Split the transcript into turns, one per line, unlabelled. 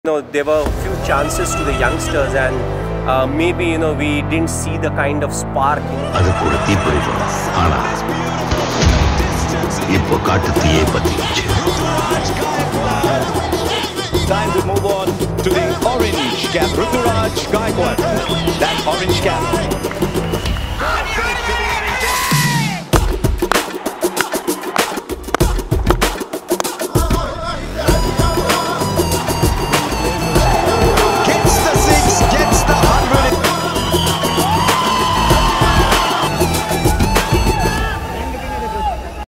There were a few chances to the youngsters, and maybe we didn't see the kind of spark.
Time to move on to the orange cap, Ruturaj Gaikwad. That orange cap